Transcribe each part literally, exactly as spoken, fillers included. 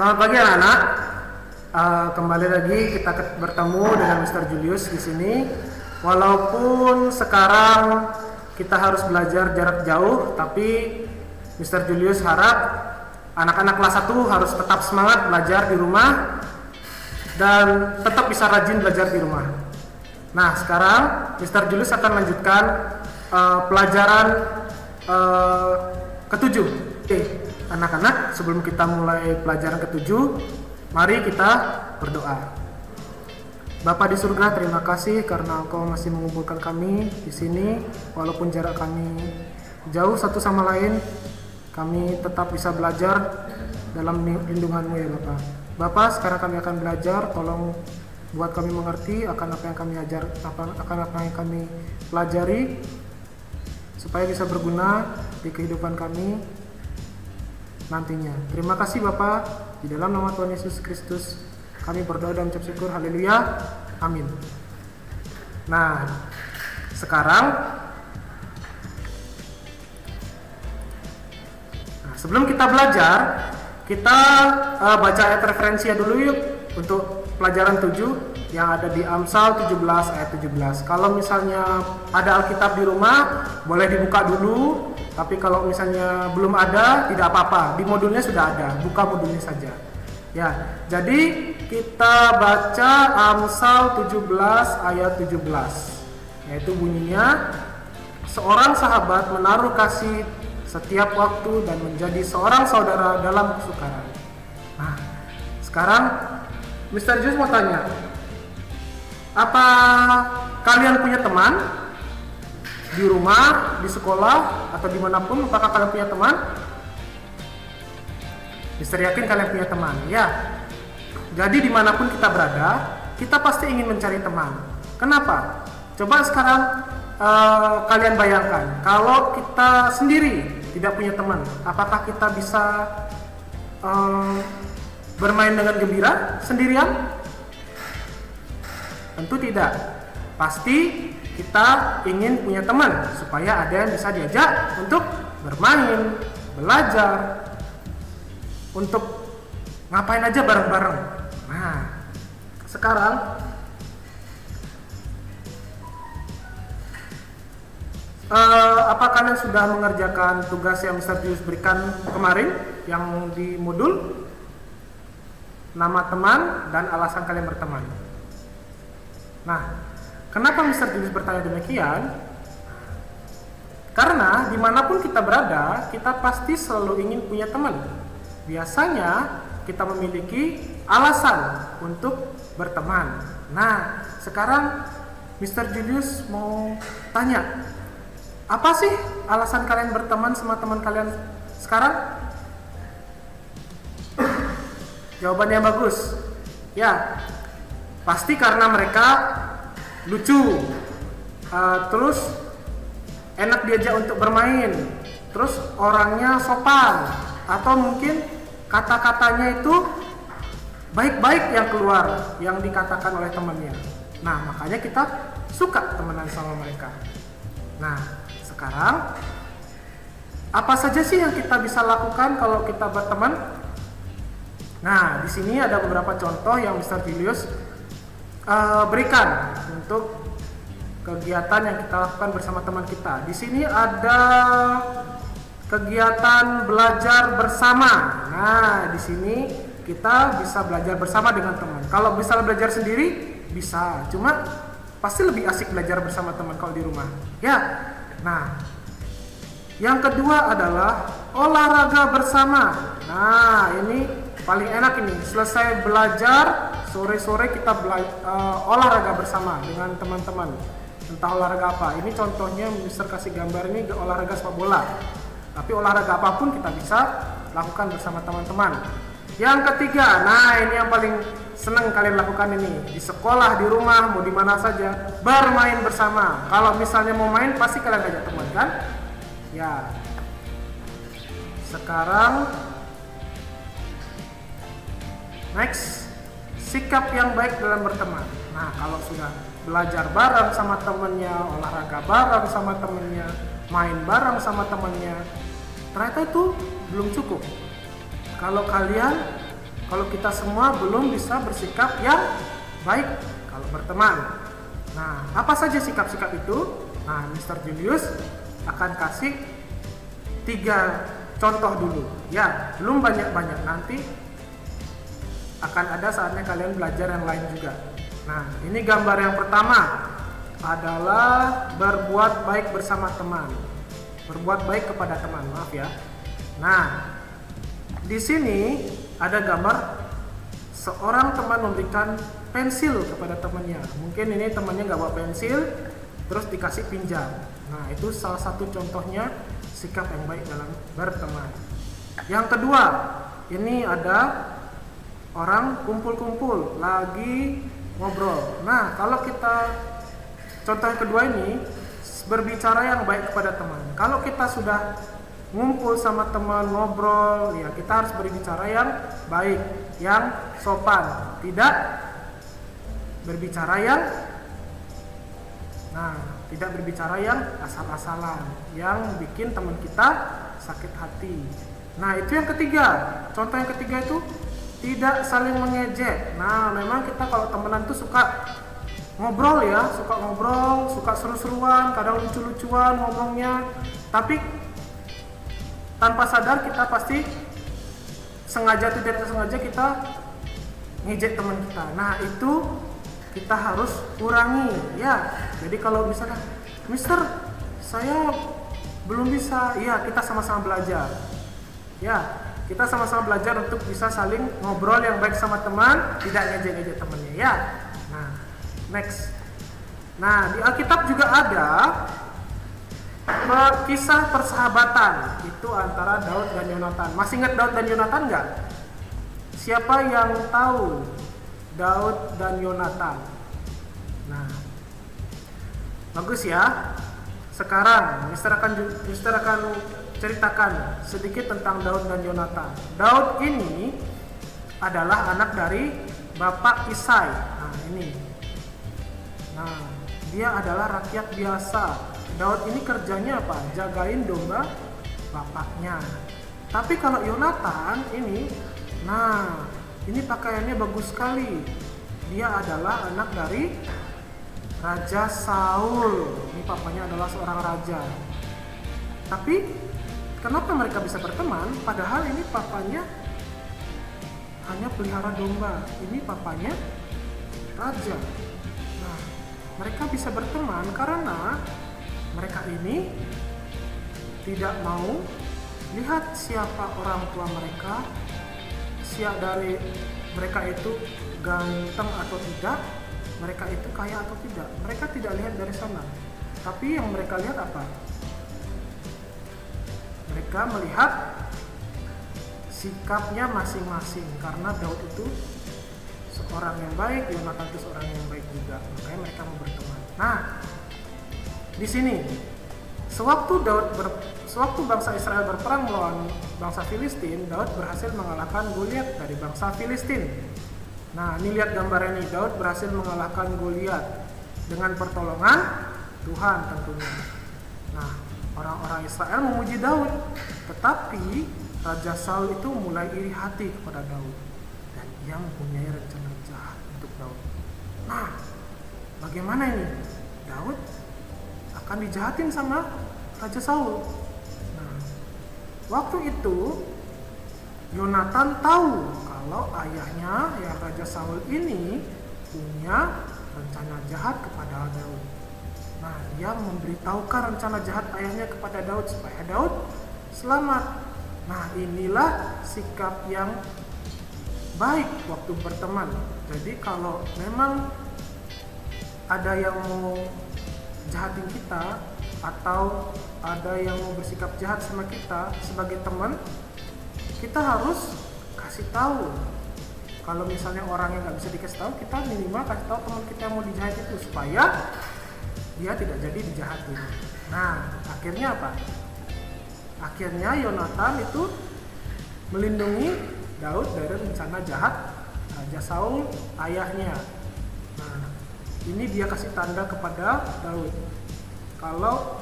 Selamat pagi anak-anak. Uh, kembali lagi kita bertemu dengan mister Julius di sini. Walaupun sekarang kita harus belajar jarak jauh, tapi mister Julius harap anak-anak kelas satu harus tetap semangat belajar di rumah dan tetap bisa rajin belajar di rumah. Nah, sekarang mister Julius akan lanjutkan uh, pelajaran uh, ketujuh. Oke, anak-anak, sebelum kita mulai pelajaran ketujuh, mari kita berdoa. Bapa di surga, terima kasih karena Engkau masih mengumpulkan kami di sini, walaupun jarak kami jauh satu sama lain, kami tetap bisa belajar dalam lindungan-Mu ya Bapa. Bapa, sekarang kami akan belajar, tolong buat kami mengerti akan apa yang kami ajar, akan apa yang kami pelajari, supaya bisa berguna di kehidupan kami nantinya. Terima kasih Bapa, di dalam nama Tuhan Yesus Kristus kami berdoa dan ucap syukur, haleluya, amin. Nah, sekarang nah, sebelum kita belajar, kita uh, baca ayat referensinya dulu yuk untuk pelajaran tujuh yang ada di Amsal tujuh belas ayat tujuh belas. Kalau misalnya ada Alkitab di rumah, boleh dibuka dulu. Tapi kalau misalnya belum ada, tidak apa-apa. Di modulnya sudah ada, buka modulnya saja. Ya, jadi kita baca Amsal tujuh belas ayat tujuh belas. Yaitu bunyinya, seorang sahabat menaruh kasih setiap waktu dan menjadi seorang saudara dalam kesukaran. Nah, sekarang mister Jus mau tanya, apa kalian punya teman di rumah, di sekolah, atau dimanapun? Apakah kalian punya teman? Mister yakin kalian punya teman, ya. Jadi dimanapun kita berada, kita pasti ingin mencari teman. Kenapa? Coba sekarang uh, kalian bayangkan, kalau kita sendiri tidak punya teman, apakah kita bisa uh, bermain dengan gembira sendirian? Tentu tidak. Pasti kita ingin punya teman supaya ada yang bisa diajak untuk bermain, belajar, untuk ngapain aja bareng-bareng. Nah, sekarang uh, apa kalian sudah mengerjakan tugas yang mister Julius berikan kemarin yang di modul? Nama teman dan alasan kalian berteman. Nah, kenapa mister Julius bertanya demikian? Karena dimanapun kita berada, kita pasti selalu ingin punya teman. Biasanya kita memiliki alasan untuk berteman. Nah, sekarang mister Julius mau tanya, apa sih alasan kalian berteman sama teman kalian sekarang? Jawabannya bagus. Ya, pasti karena mereka lucu, uh, terus enak diajak untuk bermain, terus orangnya sopan, atau mungkin kata-katanya itu baik-baik yang keluar, yang dikatakan oleh temannya. Nah, makanya kita suka temenan sama mereka. Nah, sekarang apa saja sih yang kita bisa lakukan kalau kita berteman? Nah, di sini ada beberapa contoh yang mister Julius uh, berikan untuk kegiatan yang kita lakukan bersama teman kita. Di sini ada kegiatan belajar bersama. Nah, di sini kita bisa belajar bersama dengan teman. Kalau bisa belajar sendiri, bisa. Cuma pasti lebih asik belajar bersama teman kalau di rumah. Ya. Nah, yang kedua adalah olahraga bersama. Nah, ini paling enak ini. Selesai belajar, sore-sore kita bela- uh, olahraga bersama dengan teman-teman. Entah olahraga apa. Ini contohnya mister kasih gambar ini olahraga sepak bola. Tapi olahraga apapun kita bisa lakukan bersama teman-teman. Yang ketiga, nah ini yang paling senang kalian lakukan ini. Di sekolah, di rumah, mau di mana saja, bermain bersama. Kalau misalnya mau main, pasti kalian ajak teman kan? Ya. Sekarang next, sikap yang baik dalam berteman. Nah, kalau sudah belajar bareng sama temennya, olahraga bareng sama temennya, main bareng sama temennya, ternyata itu belum cukup. Kalau kalian kalau kita semua belum bisa bersikap yang baik kalau berteman. Nah, apa saja sikap-sikap itu? Nah, mister Julius akan kasih tiga contoh dulu. Ya, belum banyak-banyak, nanti akan ada saatnya kalian belajar yang lain juga. Nah, ini gambar yang pertama adalah berbuat baik bersama teman. Berbuat baik kepada teman, maaf ya. Nah, di sini ada gambar seorang teman memberikan pensil kepada temannya. Mungkin ini temannya nggak bawa pensil, terus dikasih pinjam. Nah, itu salah satu contohnya sikap yang baik dalam berteman. Yang kedua, ini ada orang kumpul-kumpul lagi ngobrol. Nah, kalau kita contoh yang kedua ini berbicara yang baik kepada teman. Kalau kita sudah ngumpul sama teman ngobrol, ya kita harus berbicara yang baik, yang sopan, tidak berbicara yang nah, tidak berbicara yang asal-asalan, yang bikin teman kita sakit hati. Nah, itu yang ketiga. Contoh yang ketiga itu tidak saling mengejek. Nah, memang kita kalau temenan tuh suka ngobrol ya, suka ngobrol, suka seru-seruan, kadang lucu-lucuan ngomongnya, tapi tanpa sadar kita pasti sengaja atau tidak sengaja kita ngejek teman kita. Nah, itu kita harus kurangi ya. Jadi kalau misalnya, Mister, saya belum bisa, ya kita sama-sama belajar. Ya, kita sama-sama belajar untuk bisa saling ngobrol yang baik sama teman, tidak ngejek-ngejek temannya ya. Nah, next. Nah, di Alkitab juga ada kisah persahabatan itu antara Daud dan Yonatan. Masih ingat Daud dan Yonatan nggak? Siapa yang tahu Daud dan Yonatan? Nah, bagus ya. Sekarang Mister akan Mister akan ceritakan sedikit tentang Daud dan Yonatan. Daud ini adalah anak dari Bapak Isai. Nah, ini. Nah, dia adalah rakyat biasa. Daud ini kerjanya apa? Jagain domba bapaknya. Tapi kalau Yonatan ini, nah, ini pakaiannya bagus sekali. Dia adalah anak dari Raja Saul. Ini papanya adalah seorang raja. Tapi kenapa mereka bisa berteman? Padahal ini papanya hanya pelihara domba. Ini papanya raja. Nah, mereka bisa berteman karena mereka ini tidak mau lihat siapa orang tua mereka, siapa dari mereka itu ganteng atau tidak, mereka itu kaya atau tidak. Mereka tidak lihat dari sana. Tapi yang mereka lihat apa? Mereka melihat sikapnya masing-masing. Karena Daud itu seorang yang baik, Yonatan itu seorang yang baik juga. Makanya mereka mau berteman. Nah, di sini, sewaktu Daud ber, sewaktu bangsa Israel berperang melawan bangsa Filistin, Daud berhasil mengalahkan Goliat dari bangsa Filistin. Nah, ini lihat gambar ini, Daud berhasil mengalahkan Goliat dengan pertolongan Tuhan tentunya. Nah, orang-orang Israel memuji Daud, tetapi Raja Saul itu mulai iri hati kepada Daud dan ia mempunyai rencana jahat untuk Daud. Nah, bagaimana ini? Daud akan dijahatin sama Raja Saul. Nah, waktu itu Yonatan tahu kalau ayahnya yang Raja Saul ini punya rencana jahat kepada Daud. Nah, dia memberitahukan rencana jahat ayahnya kepada Daud supaya Daud selamat. Nah, inilah sikap yang baik waktu berteman. Jadi kalau memang ada yang mau jahatin kita atau ada yang mau bersikap jahat sama kita sebagai teman, kita harus kasih tahu. Kalau misalnya orang yang nggak bisa dikasih tahu, kita minimal kasih tahu teman kita yang mau dijahat itu supaya dia tidak jadi dijahatin. Nah, akhirnya apa? Akhirnya Yonatan itu melindungi Daud dari rencana jahat Raja Saul ayahnya. Nah, ini dia kasih tanda kepada Daud kalau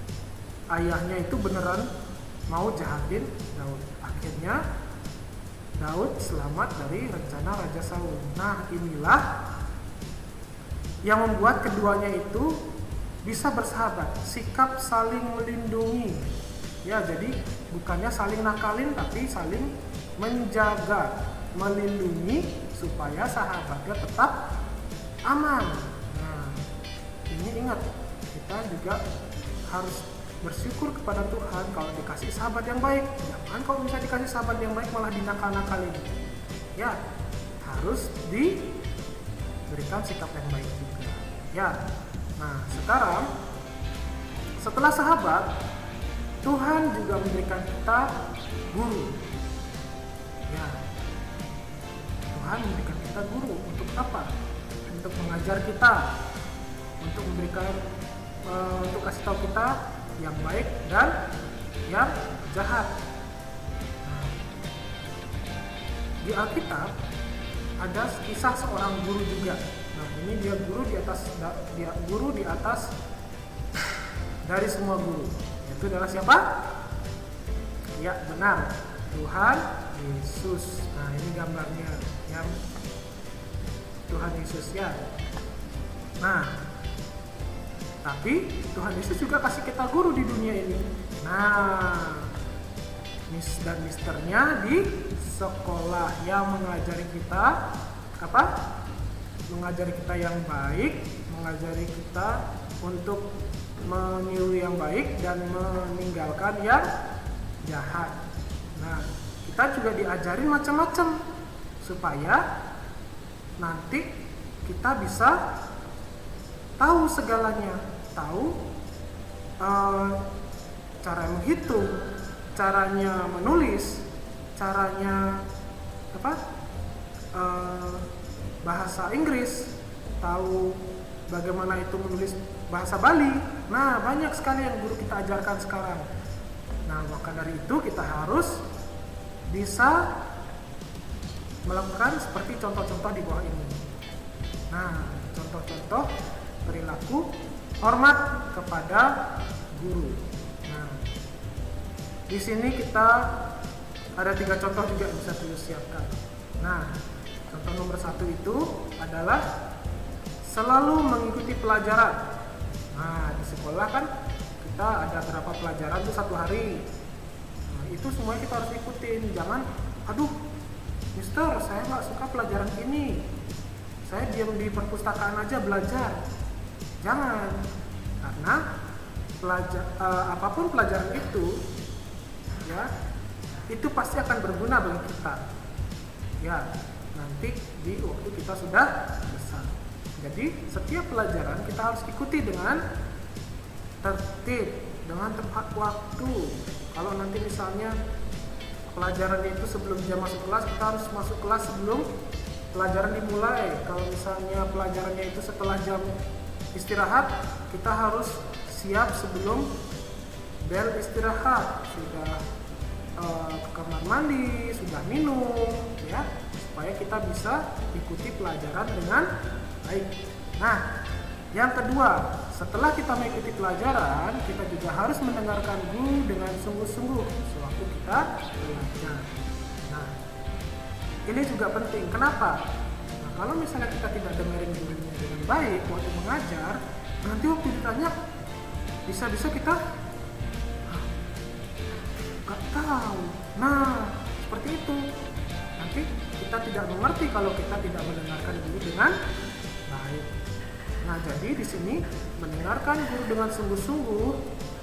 ayahnya itu beneran mau jahatin Daud. Akhirnya Daud selamat dari rencana Raja Saul. Nah, inilah yang membuat keduanya itu bisa bersahabat, sikap saling melindungi. Ya, jadi bukannya saling nakalin tapi saling menjaga, melindungi supaya sahabatnya tetap aman. Nah, ini ingat, kita juga harus bersyukur kepada Tuhan kalau dikasih sahabat yang baik. Jangan kalau misalnya dikasih sahabat yang baik malah dinakal-nakalin. Ya, harus diberikan sikap yang baik juga. Ya, nah sekarang setelah sahabat, Tuhan juga memberikan kita guru. Ya, Tuhan memberikan kita guru untuk apa? Untuk mengajar kita, untuk memberikan, uh, untuk kasih tahu kita yang baik dan yang jahat. Nah, di Alkitab ada kisah seorang guru juga. Nah, ini dia guru di atas, dia guru di atas dari semua guru. Itu adalah siapa? Ya, benar, Tuhan Yesus. Nah, ini gambarnya yang Tuhan Yesus ya. Nah, tapi Tuhan Yesus juga kasih kita guru di dunia ini. Nah, mis dan misternya di sekolah yang mengajari kita apa? Mengajari kita yang baik, mengajari kita untuk meniru yang baik dan meninggalkan yang jahat. Nah, kita juga diajarin macam-macam supaya nanti kita bisa tahu segalanya, tahu uh, cara menghitung, caranya menulis, caranya apa? Uh, bahasa Inggris, tahu bagaimana itu menulis bahasa Bali. Nah, banyak sekali yang guru kita ajarkan sekarang. Nah, maka dari itu kita harus bisa melakukan seperti contoh-contoh di bawah ini. Nah, contoh-contoh perilaku hormat kepada guru. Nah, di sini kita ada tiga contoh juga yang bisa siapkan. Nah, contoh nomor satu itu adalah selalu mengikuti pelajaran. Nah, di sekolah kan kita ada berapa pelajaran tuh satu hari. Nah, itu semuanya kita harus ikutin. Jangan, aduh, Mister, saya nggak suka pelajaran ini. Saya diam di perpustakaan aja belajar. Jangan, karena pelajar, uh, apapun pelajaran itu, ya, itu pasti akan berguna bagi kita. Ya, nanti di waktu kita sudah besar. Jadi setiap pelajaran kita harus ikuti dengan tertib, dengan tepat waktu. Kalau nanti misalnya pelajaran itu sebelum jam masuk kelas, kita harus masuk kelas sebelum pelajaran dimulai. Kalau misalnya pelajarannya itu setelah jam istirahat, kita harus siap sebelum bel istirahat, sudah uh, ke kamar mandi, sudah minum, ya, supaya kita bisa ikuti pelajaran dengan baik. Nah, yang kedua, setelah kita mengikuti pelajaran, kita juga harus mendengarkan guru dengan sungguh-sungguh sewaktu kita belajar. Nah, ini juga penting. Kenapa? Nah, kalau misalnya kita tidak dengerin gurunya dengan baik waktu mengajar, nanti waktu ditanya bisa-bisa kita nggak tahu. Nah, seperti itu. Nanti kita tidak mengerti kalau kita tidak mendengarkan guru dengan baik. Nah, jadi di sini mendengarkan guru dengan sungguh-sungguh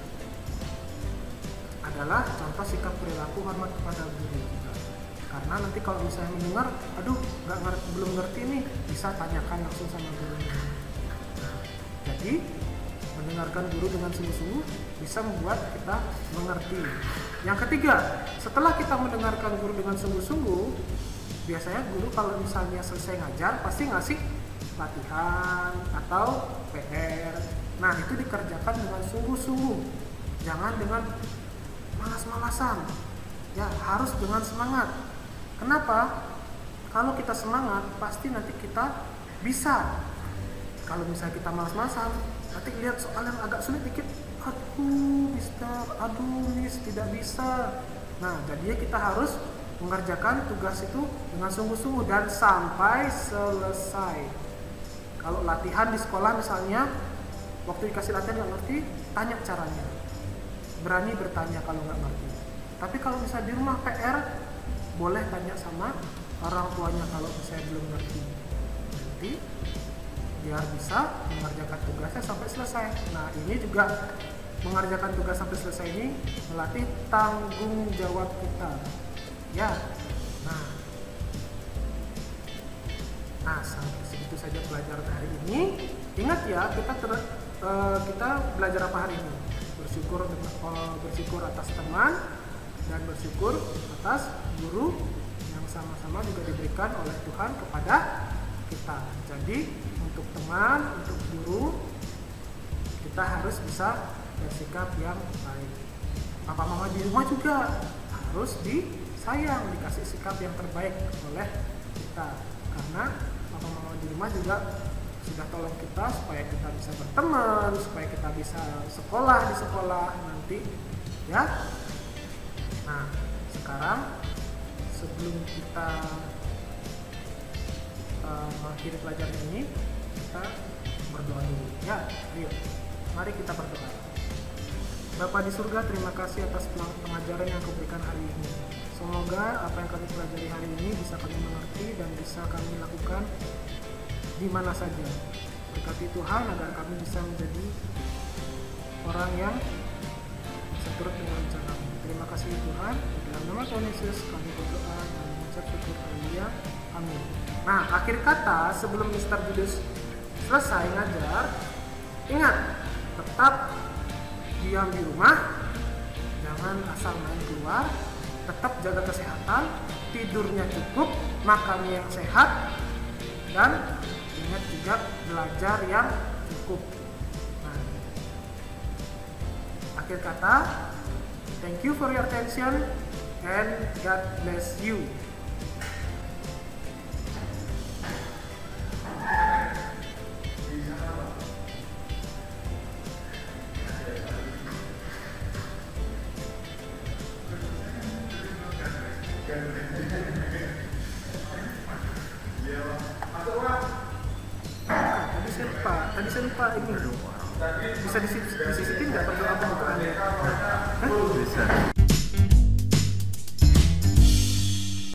adalah contoh sikap perilaku hormat kepada guru. Karena nanti kalau misalnya mendengar, aduh, nggak ngerti, belum ngerti nih, bisa tanyakan langsung sama gurunya. Nah, jadi mendengarkan guru dengan sungguh-sungguh bisa membuat kita mengerti. Yang ketiga, setelah kita mendengarkan guru dengan sungguh-sungguh, biasanya guru kalau misalnya selesai ngajar pasti ngasih latihan atau P R. Nah, itu dikerjakan dengan sungguh-sungguh, jangan dengan malas-malasan. Ya, harus dengan semangat. Kenapa? Kalau kita semangat, pasti nanti kita bisa. Kalau misalnya kita malas-malasan, nanti lihat soal yang agak sulit dikit, aduh mister, aduh miss, tidak bisa. Nah, jadinya kita harus mengerjakan tugas itu dengan sungguh-sungguh dan sampai selesai. Kalau latihan di sekolah misalnya, waktu dikasih latihan nggak ngerti, tanya caranya. Berani bertanya kalau nggak ngerti. Tapi kalau bisa di rumah P R, boleh tanya sama orang tuanya kalau saya belum ngerti. Nanti biar bisa mengerjakan tugasnya sampai selesai. Nah, ini juga mengerjakan tugas sampai selesai ini melatih tanggung jawab kita. Ya. Nah. Nah, sampai segitu saja pelajaran hari ini. Ingat ya, kita ter, uh, kita belajar apa hari ini? Bersyukur uh, bersyukur atas teman dan bersyukur atas guru yang sama-sama juga diberikan oleh Tuhan kepada kita. Jadi untuk teman, untuk guru, kita harus bisa bersikap yang baik. Papa mama di rumah juga harus disayang, dikasih sikap yang terbaik oleh kita. Karena papa mama di rumah juga sudah tolong kita supaya kita bisa berteman, supaya kita bisa sekolah di sekolah nanti, ya. Nah, sekarang sebelum kita uh, mengakhiri pelajaran ini, kita berdoa dulu. Ya, ayo, mari kita berdoa. Bapa di surga, terima kasih atas pengajaran yang Kau berikan hari ini. Semoga apa yang kami pelajari hari ini bisa kami mengerti dan bisa kami lakukan di mana saja. Berkati Tuhan agar kami bisa menjadi orang yang seturut dengan rencana-Mu. Terima kasih Tuhan. Dalam nama Tuhan Yesus kami berdoa dan mengucap syukur. Haleluya. Amin. Nah, akhir kata sebelum mister Julius selesai ngajar, ingat, tetap diam di rumah, jangan asal main keluar, tetap jaga kesehatan, tidurnya cukup, makannya yang sehat, dan ingat juga belajar yang cukup. Nah, akhir kata, thank you for your attention and God bless you. Tadi saya lupa, tadi saya lupa ini. Bisa disisipin nggak berdoa pembukaannya? Bisa.